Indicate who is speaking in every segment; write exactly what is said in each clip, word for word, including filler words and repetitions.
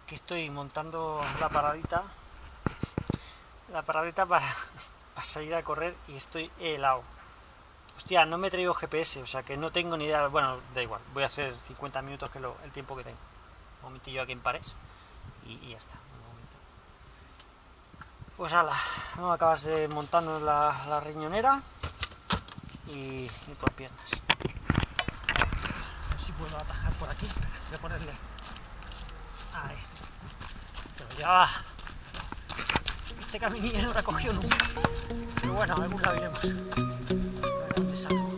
Speaker 1: Aquí estoy montando la paradita, la paradita para, para salir a correr y estoy helado. Hostia, no me he traído G P S, o sea que no tengo ni idea. Bueno, da igual, voy a hacer cincuenta minutos, que es lo, el tiempo que tengo. Un momentillo aquí en Parés y, y ya está. Un momento. Pues ala, no acabas de montarnos la, la riñonera y, y por piernas. A ver si puedo atajar por aquí. Voy a ponerle. Ahí. Pero ya va. Este caminillo no lo ha cogido nunca. Pero bueno, a algún lado iremos. A ver dónde salgo.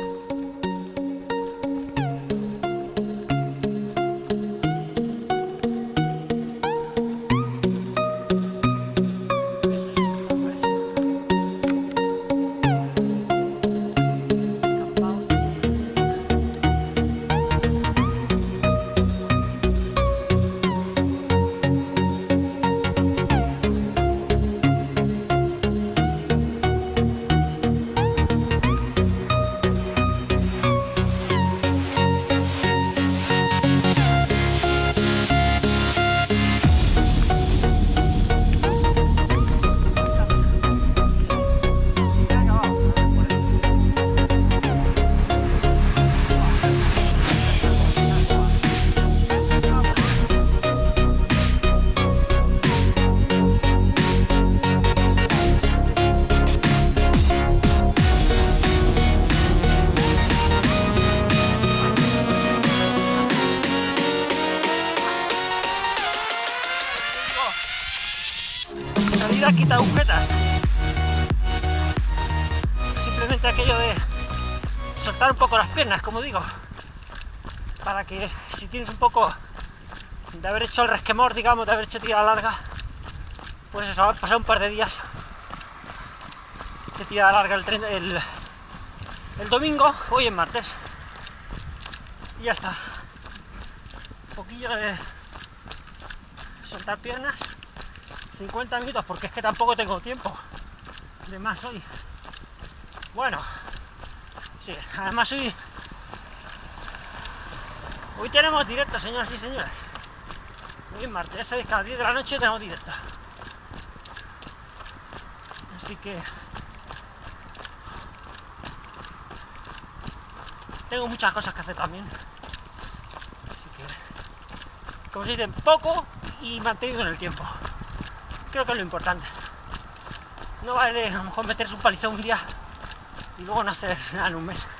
Speaker 1: Salida quita agujetas. Simplemente aquello de soltar un poco las piernas, como digo, para que si tienes un poco de haber hecho el resquemor, digamos, de haber hecho tirada larga, pues eso, va a pasar un par de días de tirada larga el, tren, el, el domingo, hoy es martes, y ya está. Un poquillo de soltar piernas. cincuenta minutos, porque es que tampoco tengo tiempo de más hoy. Bueno, sí, además hoy hoy tenemos directo, señoras y señores. Hoy es martes, ya sabéis que a las diez de la noche tenemos directo. Así que tengo muchas cosas que hacer también. Así que, como se dice, poco y mantenido en el tiempo. Creo que es lo importante. No vale a lo mejor meterse un palizón un día y luego no hacer nada en un mes.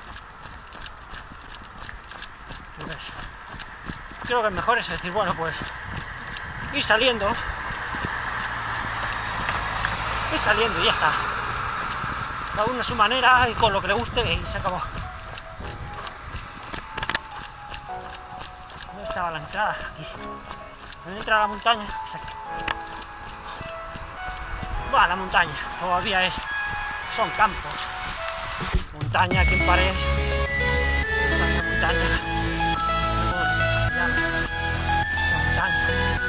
Speaker 1: Entonces, creo que es mejor eso, decir, bueno, pues ir saliendo, ir saliendo y ya está. Cada uno a su manera y con lo que le guste y se acabó. ¿Dónde estaba la entrada? Aquí. ¿Dónde entra la montaña? Es aquí. Va, la montaña, todavía es, son campos. Montaña aquí en Parés, montaña, montaña. Esa montaña.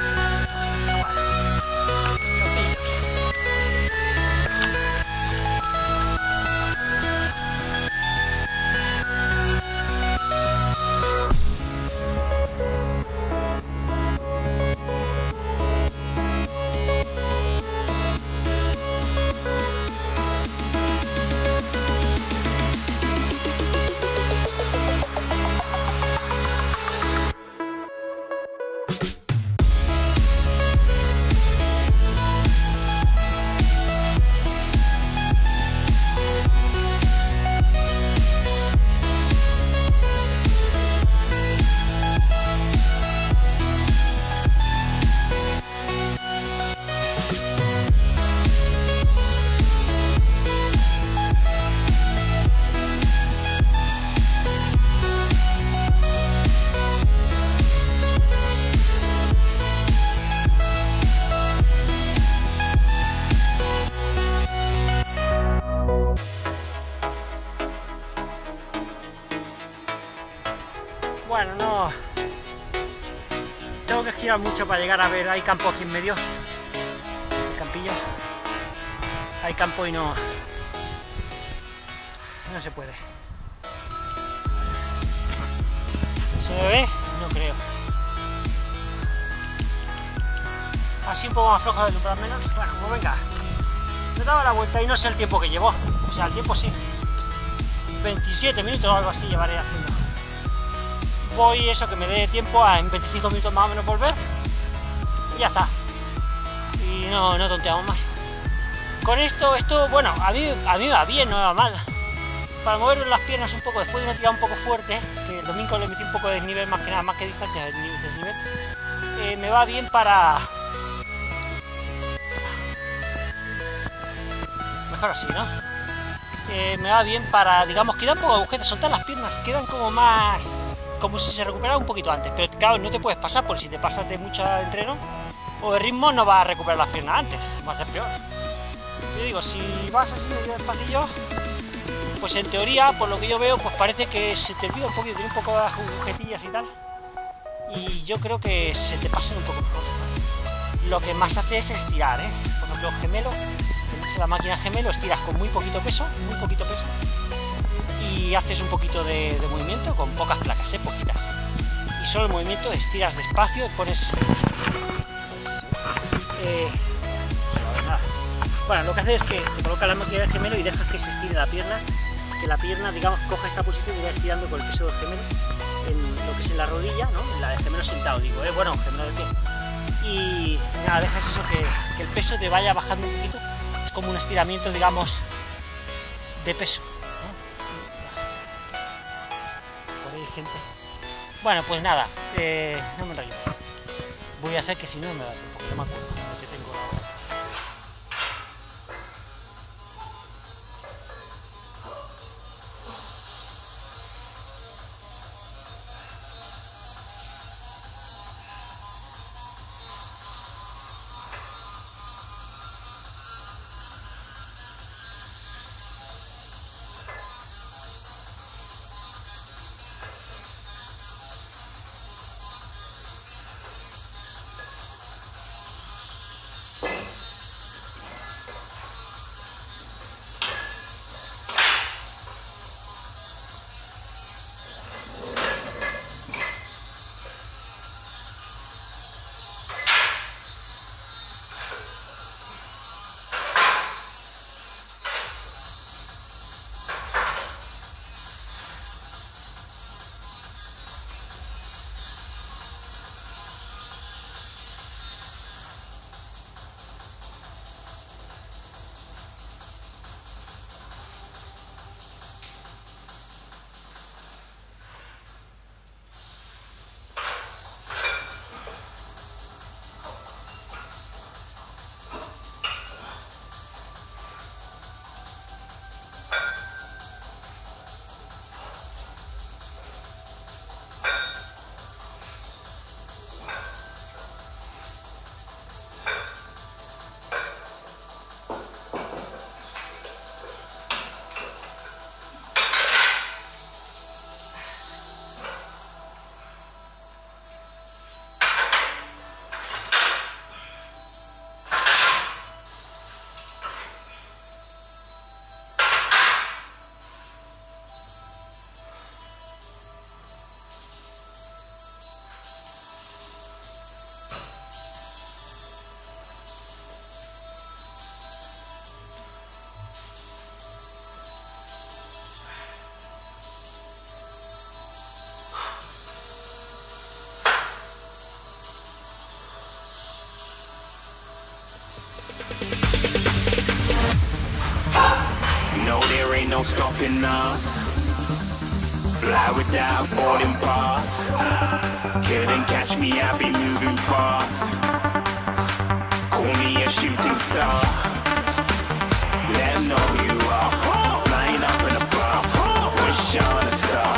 Speaker 1: Bueno, no tengo que girar mucho para llegar a ver. Hay campo aquí en medio, ese campillo, hay campo y no no se puede. ¿Se me ve? No creo. así un poco más flojo de comprar menos. Bueno, pues venga, me daba la vuelta y no sé el tiempo que llevó, o sea, el tiempo sí, veintisiete minutos o algo así llevaré haciendo. Voy eso, que me dé tiempo a en veinticinco minutos más o menos volver y ya está. Y no, no tonteamos más. Con esto, esto, bueno, a mí, a mí va bien, no me va mal. Para mover las piernas un poco, después de una tirada un poco fuerte, que el domingo le metí un poco de desnivel, más que nada, más que distancia, desnivel, eh, me va bien para... Mejor así, ¿no? Eh, me va bien para, digamos, queda un poco de agujeta, soltar las piernas, quedan como más... como si se recuperara un poquito antes, pero claro, no te puedes pasar, porque si te pasas de mucho entreno o de ritmo no vas a recuperar las piernas antes, va a ser peor. Yo digo, si vas así medio despacillo, pues en teoría, por lo que yo veo, pues parece que se te olvida un poquito, tiene un poco de agujetillas y tal, y yo creo que se te pasan un poco mejor. Lo que más hace es estirar, ¿eh? Por ejemplo, gemelo, en la máquina gemelo estiras con muy poquito peso, muy poquito peso, y haces un poquito de, de movimiento con pocas placas, ¿eh? Poquitas, y solo el movimiento estiras despacio, pones... Eh, bueno, lo que haces es que te colocas la máquina del gemelo y dejas que se estire la pierna, que la pierna, digamos, coja esta posición y va estirando con el peso del gemelo en lo que es en la rodilla, ¿no? En la de gemelo sentado, digo, ¿eh? Bueno, gemelo de pie. Y nada, dejas eso, que, que el peso te vaya bajando un poquito, es como un estiramiento, digamos, de peso, ¿no? Por ahí hay gente. Bueno, pues nada, eh, no me enrollo más. Voy a hacer que si no me da tiempo, que no me acuerdo que tengo la...
Speaker 2: No stopping us. Fly without boarding pass. Couldn't catch me, I'll be moving fast. Call me a shooting star. Let them know who you are. Flying up in a bar. Wish on a star.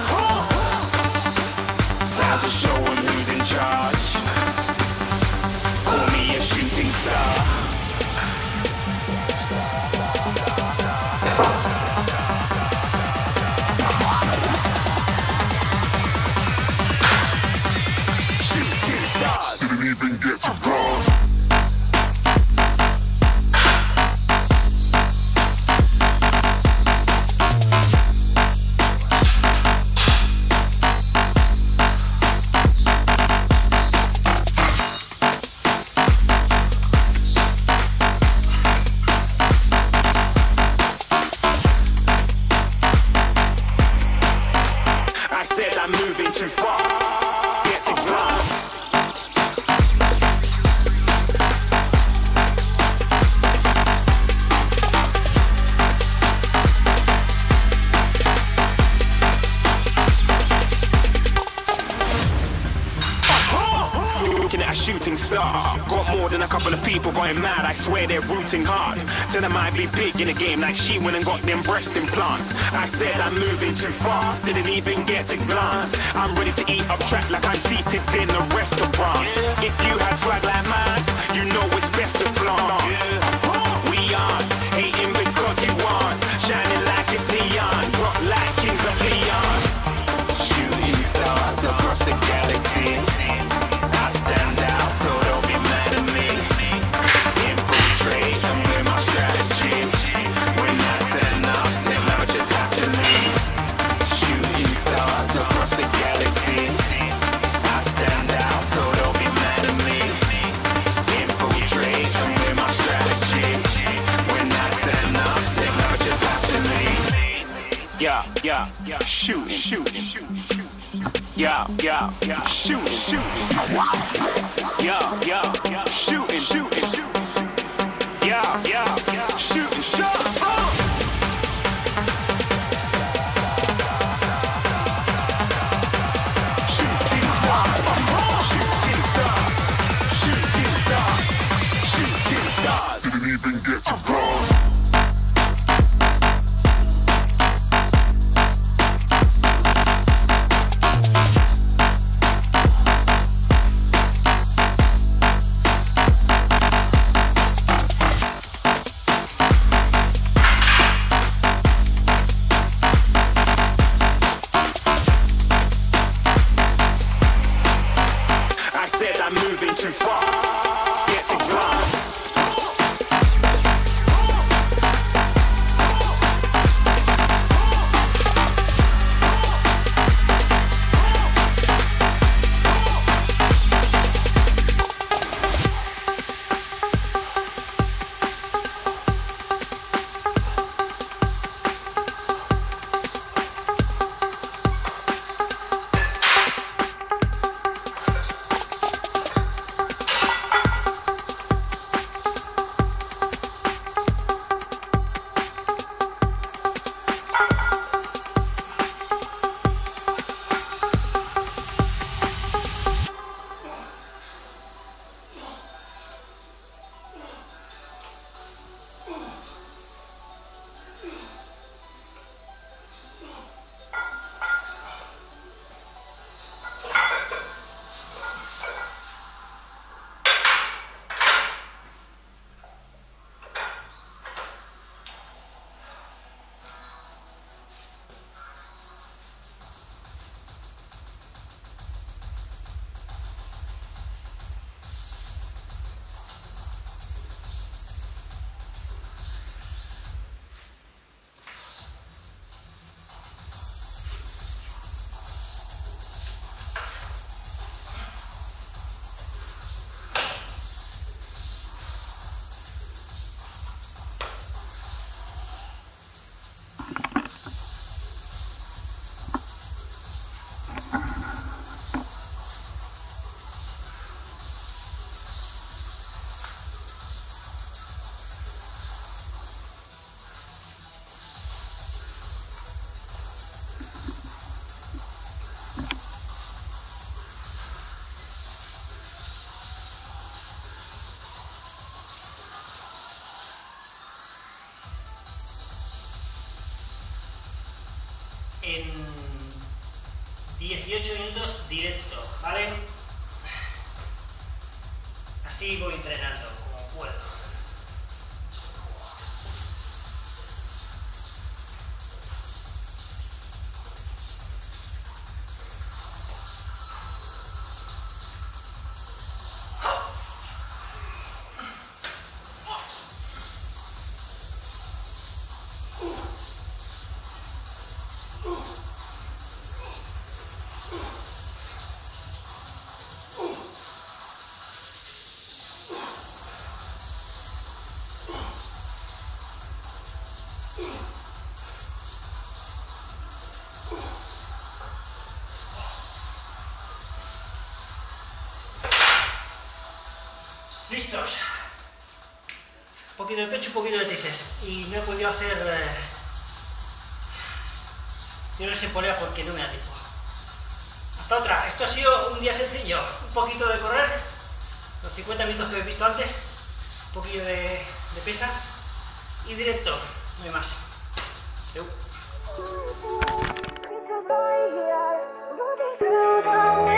Speaker 2: Sounds are showing who's in charge. Call me a shooting star. Didn't even get to cross. shooting star. Got more than a couple of people going mad, I swear they're rooting hard. Tell them I'd be big in the game like she went and got them breast implants. I said I'm moving too fast, didn't even get to glance. I'm ready to eat up track like I'm seated in a restaurant. If you had swag like mine, you know it's best to flaunt. We aren't hating because you aren't shining like it's neon, rock like kings of Leon. Shooting stars across the galaxy, I stand out, so don't be mad at me. Infiltrate, I'm with my strategy. When I turn up, then I just have to leave. Shooting stars across the galaxy, I stand out, so don't be mad at me. Infiltrate, I'm with my strategy. When I turn up, then I just have to leave. Yeah, yeah, yeah, shooting, shooting, shooting. Yeah, yeah, yeah, shooting, shooting. Yeah, yeah, yeah, shooting, shooting, shooting. Yeah, yeah, yeah, shooting shots. Oh. Shooting stars, shooting stars, shooting stars, shooting stars. Didn't even get to cross. Too far, get to glass.
Speaker 1: En dieciocho minutos directo, ¿vale? Así voy entrenando como puedo. Listos. Un poquito de pecho, un poquito de tríceps. Y no he podido hacer... Eh... Yo no sé polea porque no me da tiempo. Hasta otra. Esto ha sido un día sencillo. Un poquito de correr los cincuenta minutos que habéis visto antes, un poquillo de, de pesas y directo, no hay más. Adeu.